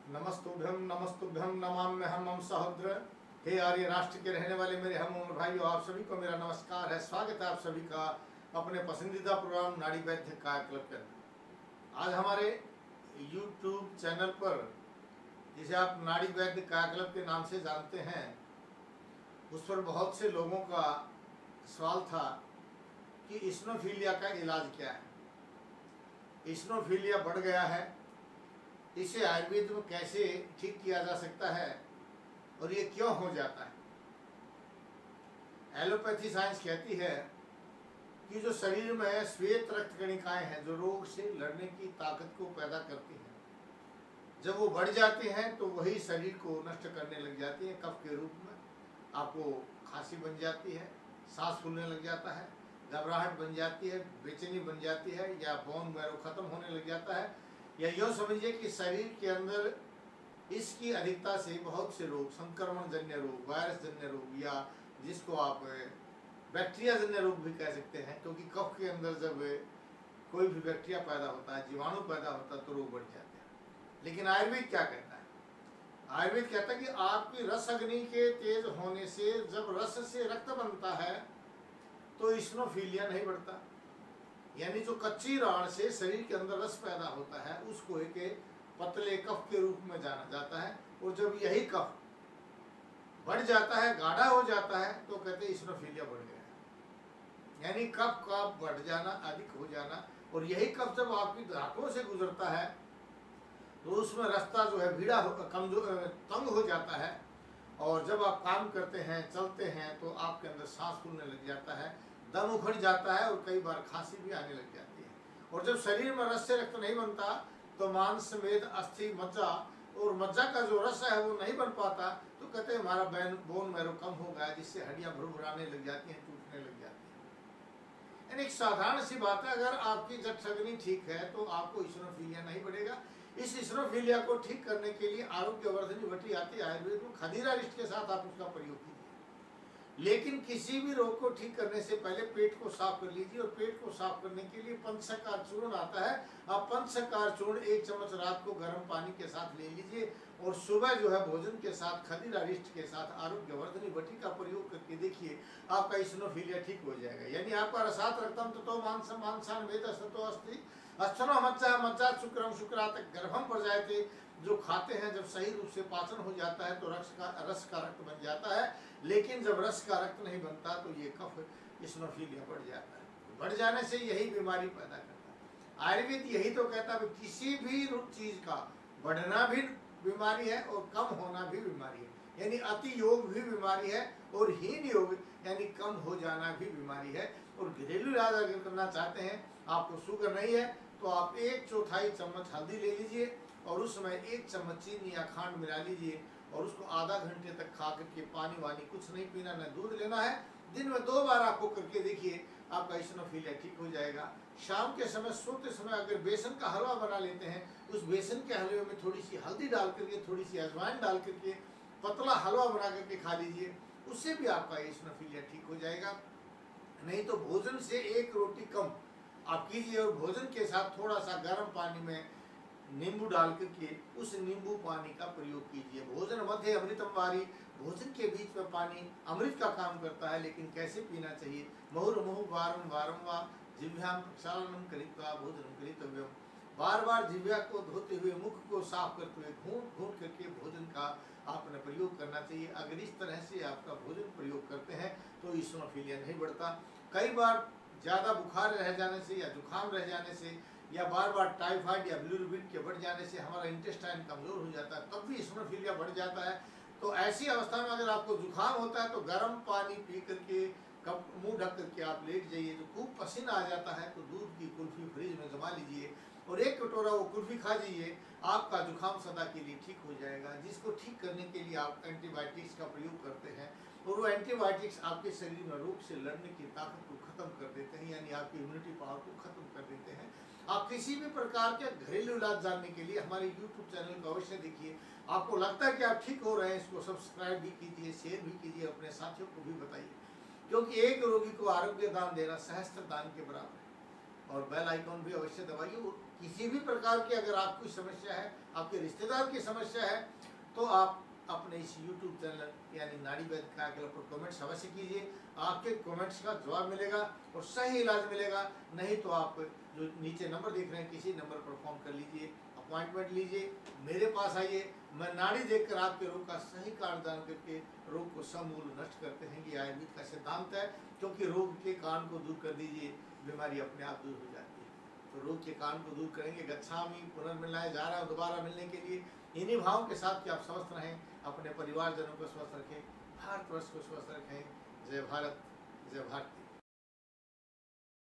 नमस्तुभ्यम नमाम्यहम् हम सहोदर। हे आर्य राष्ट्र के रहने वाले मेरे हम उम्र भाइयों, आप सभी को मेरा नमस्कार है। स्वागत है आप सभी का अपने पसंदीदा प्रोग्राम नाड़ी वैद्य काया क्लब के अंदर। आज हमारे YouTube चैनल पर, जिसे आप नाड़ी वैद्य काया क्लब के नाम से जानते हैं, उस पर बहुत से लोगों का सवाल था कि इस्नोफिलिया का इलाज क्या है। इस्नोफिलिया बढ़ गया है, इसे आयुर्वेद में कैसे ठीक किया जा सकता है और ये क्यों हो जाता है। एलोपैथी साइंस कहती है कि जो शरीर में श्वेत रक्त कणिकाएं हैं, जो रोग से लड़ने की ताकत को पैदा करती हैं, जब वो बढ़ जाती हैं तो वही शरीर को नष्ट करने लग जाती है। कफ के रूप में आपको खांसी बन जाती है, सांस फूलने लग जाता है, घबराहट बन जाती है, बेचैनी बन जाती है, या बोन मैरो खत्म होने लग जाता है, या यूँ समझिए कि शरीर के अंदर इसकी अधिकता से बहुत से रोग, संक्रमण जन्य रोग, वायरस जन्य रोग, या जिसको आप बैक्टीरिया जन्य रोग भी कह सकते हैं, क्योंकि कफ के अंदर जब कोई भी बैक्टीरिया पैदा होता है, जीवाणु पैदा होता है, तो रोग बढ़ जाते हैं। लेकिन आयुर्वेद क्या कहता है? आयुर्वेद कहता है कि आपकी रस अग्नि के तेज होने से जब रस से रक्त बनता है तो इस्नोफिलिया नहीं बढ़ता। यानी जो कच्ची राड़ से शरीर के अंदर रस पैदा होता है, उसको एक पतले कफ के रूप में जाना जाता है। और जब यही कफ बढ़ जाता है, गाढ़ा हो जाता है, तो कहते हैं इस्नोफिलिया बढ़ गया है। यानी कफ का बढ़ जाना, अधिक हो जाना। और यही कफ जब आपकी दांतों से गुजरता है तो उसमें रास्ता जो है भीड़ा कमजोर, तंग हो जाता है। और जब आप काम करते हैं, चलते हैं, तो आपके अंदर सांस फूलने लग जाता है, दम उखड़ जाता है, और कई बार खांसी भी आने लग जाती है। और जब शरीर में रस से रक्त नहीं बनता तो मांस, मेद, अस्थि, मज्जा, और मज्जा का जो रस है वो नहीं बन पाता, तो कहते हैं हमारा बोन मैरो कम हो गया, जिससे हड्डियां भुरभुराने लग जाती हैं, टूटने लग जाती हैं। यानी एक साधारण सी बात है, अगर आपकी जठ अग्नि ठीक है तो आपको इस्नोफिलिया नहीं बढ़ेगा। इस इस्नोफिलिया को ठीक करने के लिए आरोग्यवर्धनी वटी आती है आयुर्वेद में, खदीरा रिष्ट के साथ आप उसका प्रयोग कीजिए। लेकिन किसी भी रोग को ठीक करने से पहले पेट को साफ कर लीजिए। और पेट को साफ करने के लिए पंचशकार चूर्ण आता है। आप पंचशकार चूर्ण 1 चम्मच रात को गर्म पानी के साथ ले लीजिए, और सुबह जो है भोजन के साथ खदीरा रिष्ट के साथ आरोग्यवर्धनी वटी का प्रयोग करके देखिए, आपका इस्नोफिलिया ठीक हो जाएगा। यानी आपका रसात रक्तम ततो मांसम मांसान वेद सतो अस्ति अस्थनो मज्जा मज्जा शुक्रम शुक्रात गर्भम पर जाते। जो खाते हैं, जब सही रूप से पाचन हो जाता है तो रस का रक्त बन जाता है। लेकिन जब रस का रक्त नहीं बनता तो ये कफ इस्नोफिलिया बढ़ जाता है। बढ़ जाने से यही बीमारी पैदा करता है। आयुर्वेद यही तो कहता है किसी भी चीज का बढ़ना भी बीमारी है और कम होना भी बीमारी है। यानी अति योग भी बीमारी है, और हीन योग यानी कम हो जाना भी बीमारी है। और घरेलू इलाज अगर करना चाहते हैं, आपको शुगर नहीं है, तो आप 1/4 चम्मच हल्दी ले लीजिए, और उसमें 1 चम्मच चीनी या खांड मिला लीजिए, और उसको आधा घंटे तक खा करके पानी वानी कुछ नहीं पीना, न दूध लेना है। दिन में 2 बार आपको करके देखिए, आपका इस्नोफिलिया ठीक हो जाएगा। शाम के समय, सोते समय अगर बेसन का हलवा बना लेते हैं, उस बेसन के हलवे में थोड़ी सी हल्दी डाल करके, थोड़ी सी अजवाइन डाल करके पतला हलवा बना करके खा लीजिए, उससे भी आपका इस्नोफिलिया ठीक हो जाएगा। नहीं तो भोजन से 1 रोटी कम आप कीजिए, और भोजन के साथ थोड़ा सा गर्म पानी में नींबू डाल करके उस नींबू पानी का प्रयोग कीजिए। भोजन मध्य अमृतम वारी, भोजन के बीच में पानी अमृत का काम करता है। लेकिन कैसे पीना चाहिए? मुहुर्मुहु वारम वारम वा जिह्वां प्रक्षालनम कृत्वा भोजनम करितव्यम। बार बार जिह्वा को धोते हुए, मुख को साफ करते हुए, घूंट घूंट करके भोजन का आपने प्रयोग करना चाहिए। अगर इस तरह से आपका भोजन प्रयोग करते हैं तो इस्नोफिलिया नहीं बढ़ता। कई बार ज़्यादा बुखार रह जाने से, या जुकाम रह जाने से, या बार बार टाइफाइड या बिलिरुबिन के बढ़ जाने से हमारा इंटेस्टाइन कमजोर हो जाता है, तब भी इस्नोफिलिया बढ़ जाता है। तो ऐसी अवस्था में अगर आपको जुकाम होता है तो गर्म पानी पी करके, कप मुंह ढक करके आप लेट जाइए। जो खूब पसीना आ जाता है तो दूध की कुल्फी फ्रिज में जमा लीजिए, और 1 कटोरा वो कुल्फी खा जाइए, आपका जुकाम सदा के लिए ठीक हो जाएगा। जिसको ठीक करने के लिए आप एंटीबायोटिक्स का प्रयोग करते हैं, और वो एंटीबायोटिक्स आपके शरीर में रोग से लड़ने की ताकत को खत्म कर देते हैं, यानी आपकी इम्यूनिटी पावर को खत्म कर देते हैं। आप किसी भी प्रकार के घरेलू इलाज जानने के लिए हमारे YouTube चैनल को अवश्य देखिए। आपको लगता है कि आप ठीक हो रहे हैं, इसको सब्सक्राइब भी कीजिए, शेयर भी कीजिए, अपने साथियों को भी बताइए, क्योंकि एक रोगी को आरोग्य दान देना सहस्त्र दान के बराबर है। और बेल आइकॉन भी अवश्य दबाइए। किसी भी प्रकार की अगर आपकी समस्या है, आपके रिश्तेदार की समस्या है, तो आप अपने इस YouTube चैनल यानी नाड़ी वैद्य कायाकल्प पर कमेंट्स अवश्य कीजिए। आपके कमेंट्स का जवाब मिलेगा और सही इलाज मिलेगा। नहीं तो आप जो नीचे नंबर देख रहे हैं, किसी नंबर पर फोन कर लीजिए, अपॉइंटमेंट लीजिए, मेरे पास आइए। मैं नाड़ी देखकर आपके रोग का सही कारण जान करके रोग को समूल नष्ट करते हैं। ये आयुर्वेद का सिद्धांत है, क्योंकि रोग के कारण को दूर कर दीजिए, बीमारी अपने आप दूर हो जाती है। तो रोग के कारण को दूर करेंगे। गच्छामि पुनर्मिलनाय जा रहा है दोबारा मिलने के लिए। इन्हीं भावों के साथ कि आप स्वस्थ रहें, अपने परिवारजनों को स्वस्थ रखें, भारतवर्ष को स्वस्थ रखें। जय भारत, जय भारती।